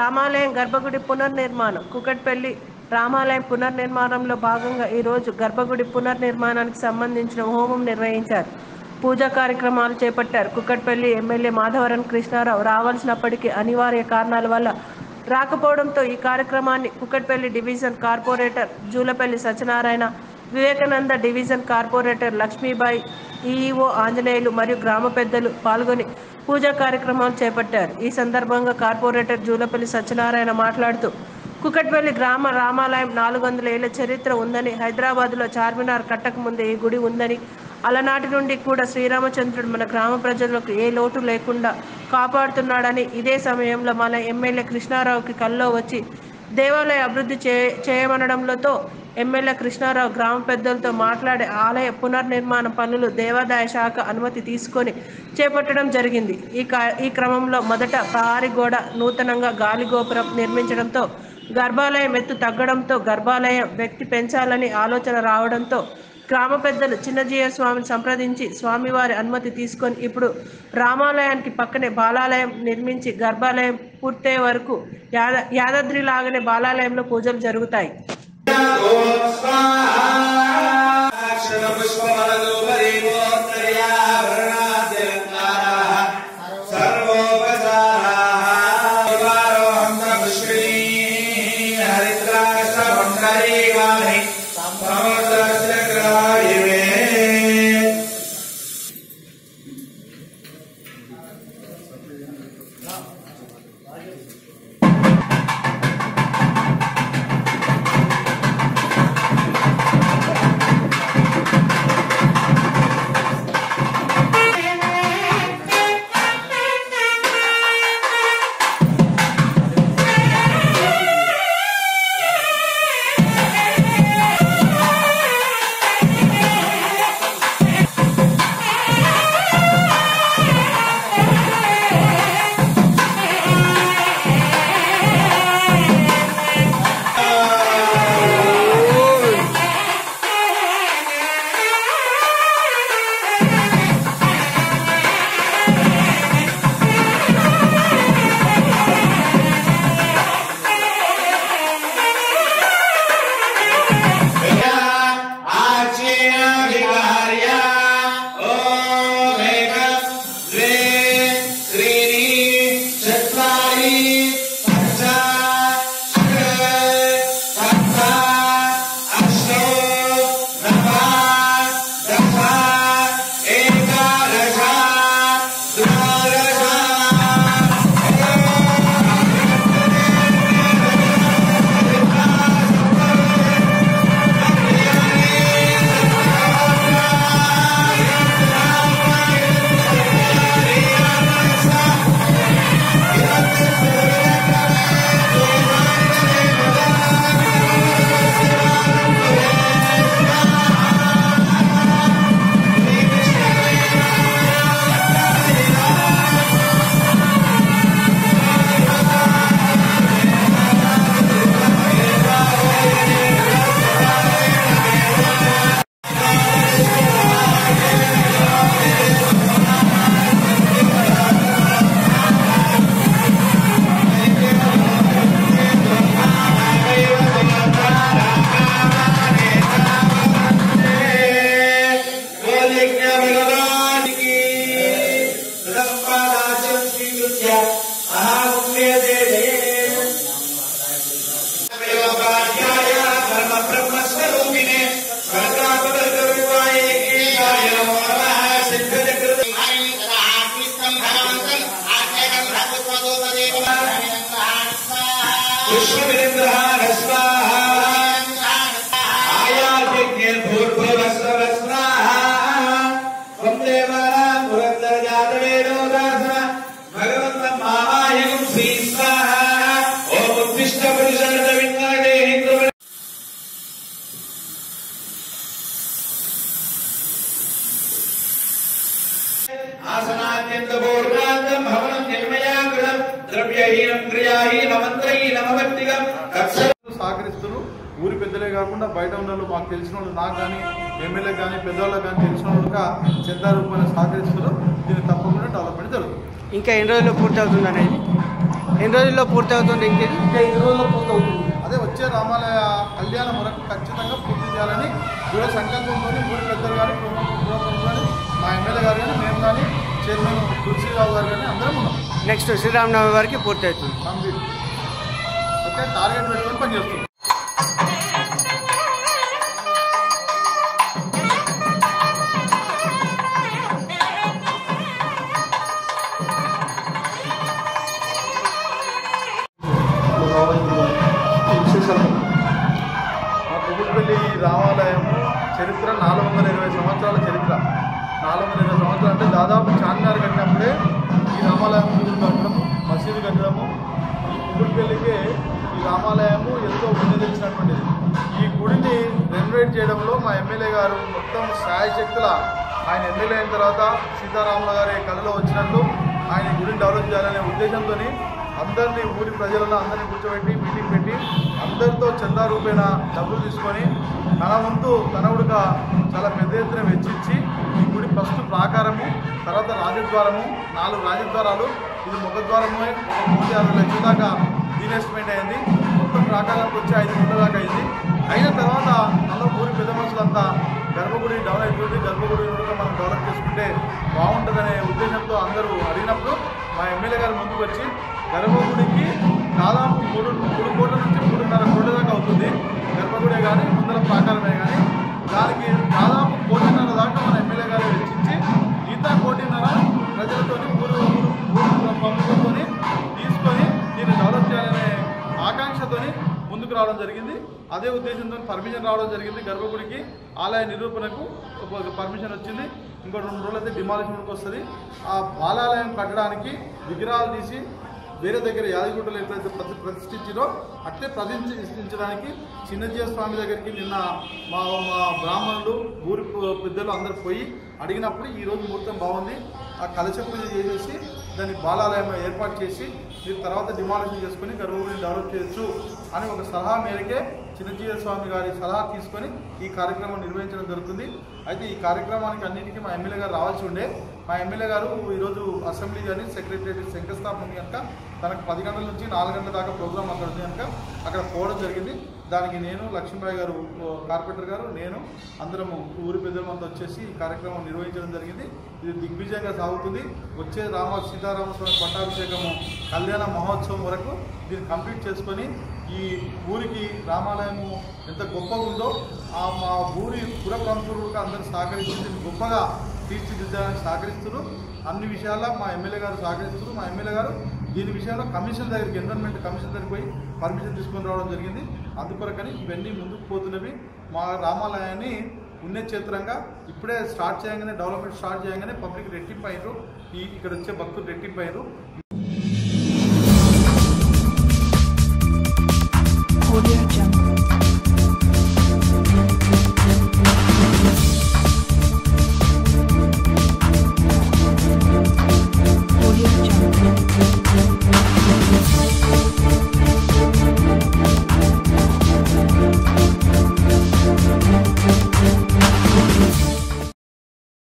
రామాలయం గర్భగుడి పునర్నిర్మాణం. కుకట్పల్లి రామాలయం పునర్నిర్మాణంలో భాగంగా ఈరోజు గర్భగుడి పునర్నిర్మాణానికి సంబంధించిన హోమం నిర్వహించారు. పూజా కార్యక్రమాలు చేపట్టారు. కుకట్పల్లి ఎమ్మెల్యే మాధవరం కృష్ణారావు రావాల్సినప్పటికీ అనివార్య కారణాల వల్ల రాకపోవడంతో ఈ కార్యక్రమాన్ని Kukatpally division corporator Julapalli Satyanarayana, Vivekananda division corporator Lakshmibai, EEO Anjaneyulu మరియు గ్రామ పెద్దలు పాల్గొని పూజా కార్యక్రమాలు చేపట్టారు. ఈ సందర్భంగా కార్పొరేటర్ జూలపల్లి సత్యనారాయణ మాట్లాడుతూ కుకట్పల్లి గ్రామ రామాలయం 400 ఏళ్ల చరిత్ర ఉందని, హైదరాబాద్లో చార్మినార్ కట్టక ముందే ఈ గుడి ఉందని, అలనాటి నుండి కూడా శ్రీరామచంద్రుడు మన గ్రామ ప్రజలకు ఏ లోటు లేకుండా కాపాడుతున్నాడని, ఇదే సమయంలో మన ఎమ్మెల్యే కృష్ణారావుకి కల్లో వచ్చి దేవాలయ అభివృద్ధి చేయమనడంతో ఎమ్మెల్యే కృష్ణారావు గ్రామ పెద్దలతో మాట్లాడి ఆలయ పునర్నిర్మాణ పనులు దేవాదాయ శాఖ అనుమతి తీసుకొని చేపట్టడం జరిగింది. ఈ క్రమంలో మొదట ప్రహారీ గోడ, నూతనంగా గాలి గోపురం నిర్మించడంతో గర్భాలయం ఎత్తు తగ్గడంతో గర్భాలయం వ్యక్తి పెంచాలని ఆలోచన రావడంతో గ్రామ పెద్దలు చిన్నజీయ స్వామిని సంప్రదించి స్వామివారి అనుమతి తీసుకొని ఇప్పుడు రామాలయానికి పక్కనే బాలాలయం నిర్మించి గర్భాలయం పూర్తయ్యే వరకు యాదాద్రి లాగానే బాలాలయంలో పూజలు జరుగుతాయి. సహకరిస్తున్నారు. ఊరి పెద్దలే కాకుండా బయట ఉన్న వాళ్ళు మాకు తెలిసిన వాళ్ళు, నాకు కానీ ఎమ్మెల్యే కానీ పెద్దవాళ్ళకి కానీ తెలిసిన వాళ్ళుగా చందా రూపాయలు సహకరిస్తున్నారు. దీన్ని తప్పకుండా డెవలప్మెంట్ జరుగుతుంది. ఇంకా ఎన్ని రోజుల్లో పూర్తి అవుతుంది అనేది ఎన్ని రోజుల్లో పూర్తి అవుతుంది? ఇంకా 5 రోజుల్లో పూర్తి అవుతుంది. అదే వచ్చే రామాలయ కళ్యాణం వరకు ఖచ్చితంగా పూర్తి చేయాలని దృఢ సంకల్పంతో ఊరి పెద్దలు కానీ ప్రభుత్వం కానీ మా ఎమ్మెల్యే గారు కానీ మేము కానీ చైర్మన్ తులసిరావు గారు కానీ అందరం ఉన్నాం. నెక్స్ట్ శ్రీరామనవమి వరకు పూర్తి అవుతుంది. కంప్లీట్ ఓకే, టార్గెట్ పెట్టుకొని పనిచేస్తుంది. మా కుకుట్పల్లి రామాలయము చరిత్ర 420 సంవత్సరాల చరిత్ర. 420 సంవత్సరాలు అంటే దాదాపు చార్మినార్ కట్టినప్పుడే ఈ రామాలయం కట్టడము, మసీదు కట్టడము, ఈ కుకుట్పల్లికే ఈ రామాలయము ఎంతో ఉన్నదించినటువంటిది. ఈ గుడిని రెనోవేట్ చేయడంలో మా ఎమ్మెల్యే గారు మొత్తం శాయశక్తుల ఆయన ఎమ్మెల్యే అయిన తర్వాత సీతారాముల గారి కళలో వచ్చినట్లు ఆయన గుడిని డెవలప్ చేయాలనే ఉద్దేశంతో అందరినీ ఊరి ప్రజలను అందరినీ కూర్చోబెట్టి మీటింగ్ పెట్టి అందరితో చందా రూపేణ డబ్బులు తీసుకొని తన వంతు తనవుడుగా చాలా పెద్ద ఎత్తున వెచ్చించి ఈ గుడి ఫస్ట్ ప్రాకారము, తర్వాత రాజద్వారము, 4 రాజద్వారాలు, ఇది ముఖద్వారము 36 లక్షల దాకా ఇన్వెస్ట్మెంట్ అయింది. మొత్తం ప్రాకారానికి వచ్చి 5 కోట్ల దాకా అయింది. అయిన తర్వాత మళ్ళీ ఊరి పెద్ద మనుషులంతా గర్భగుడి డెవలప్ అవుతుంది, గర్భగుడి కూడా మనం డెవలప్ చేసుకుంటే బాగుంటుందనే ఉద్దేశంతో అందరూ అడిగినప్పుడు మా ఎమ్మెల్యే గారు ముందుకు వచ్చి గర్భగుడికి దాదాపు 3 కోట్ల నుంచి 3.5 కోట్ల దాకా అవుతుంది. గర్భగుడే కానీ ముందర ప్రాకారమే కానీ దానికి దాదాపు 1.5 కోట్ల దాకా మన ఎమ్మెల్యే గారు వెచ్చించి మిగతా 1.5 కోట్ల ప్రజలతో ఊరు పంపులతో తీసుకొని దీన్ని డెవలప్ చేయాలనే ఆకాంక్షతో ముందుకు రావడం జరిగింది. అదే ఉద్దేశంతో పర్మిషన్ రావడం జరిగింది. గర్భగుడికి ఆలయ నిరూపణకు పర్మిషన్ వచ్చింది. ఇంకో 2 రోజులు అయితే డిమాలిషన్కి వస్తుంది. ఆ బాలాలయం కట్టడానికి విగ్రహాలు తీసి వేరే దగ్గర యాదగిరిగుట్టలో ఎట్లయితే ప్రతిష్ఠించారో అట్లే ప్రతిష్ఠించడానికి చిన్నజీవ స్వామి దగ్గరికి నిన్న మా బ్రాహ్మణులు ఊరి పెద్దలు అందరు పోయి అడిగినప్పుడు ఈరోజు ముహూర్తం బాగుంది, ఆ కలశ పూజ చేసేసి దాన్ని బాలాలయం ఏర్పాటు చేసి మీరు తర్వాత డిమాలిషన్ చేసుకుని గర్భగుడిని డెవలప్ చేయొచ్చు అని ఒక సలహా మేరకే చిన్నజీవ స్వామి గారి సలహా తీసుకొని ఈ కార్యక్రమం నిర్వహించడం జరుగుతుంది. అయితే ఈ కార్యక్రమానికి అన్నింటికీ మా ఎమ్మెల్యే గారు రావాల్సి ఉండే. మా ఎమ్మెల్యే గారు ఈరోజు అసెంబ్లీ కానీ సెక్రటరియట్ శంకుస్థాపన ఉంది కనుక తనకు 10 గంటల నుంచి 4 గంటల దాకా ప్రోగ్రామ్ అక్కడ ఉంది కనుక అక్కడ పోవడం జరిగింది. దానికి నేను, లక్ష్మీబాయి గారు కార్పొరేటర్ గారు, నేను అందరము ఊరి పెద్దలమంతా వచ్చేసి ఈ కార్యక్రమం నిర్వహించడం జరిగింది. ఇది దిగ్విజయంగా సాగుతుంది. వచ్చే సీతారామస్వామి పట్టాభిషేకము కళ్యాణ మహోత్సవం వరకు దీన్ని కంప్లీట్ చేసుకొని ఈ ఊరికి రామాలయము ఎంత గొప్పగా ఉందో మా ఊరి పుర ప్రముఖులకు అందరూ సహకరించి దీన్ని గొప్పగా తీర్చిదిద్దడానికి సహకరిస్తున్నారు. అన్ని విషయాల్లో మా ఎమ్మెల్యే గారు సహకరిస్తున్నారు. మా ఎమ్మెల్యే గారు దీని విషయంలో కమిషన్ దగ్గరికి, ఎన్విరాన్మెంట్ కమిషన్ దగ్గరికి పోయి పర్మిషన్ తీసుకొని రావడం జరిగింది. అందుకొరకని ఇవన్నీ ముందుకు పోతున్నవి. మా రామాలయాన్ని పుణ్యక్షేత్రంగా ఇప్పుడే స్టార్ట్ చేయగానే, డెవలప్మెంట్ స్టార్ట్ చేయగానే పబ్లిక్ రెట్టింపు అయ్యారు. ఇక్కడ వచ్చే భక్తులు రెట్టింపు అయ్యారు.